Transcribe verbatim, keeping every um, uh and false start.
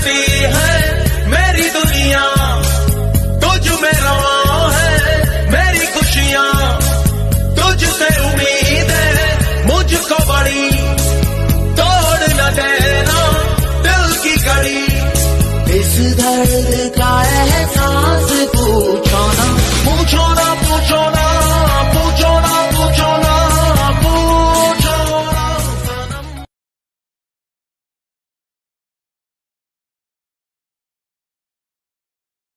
चलती है मेरी दुनिया, तुझ में रवा है मेरी खुशियाँ, तुझसे उम्मीद है मुझको बड़ी, तोड़ न देना दिल की कड़ी। इस दर्द का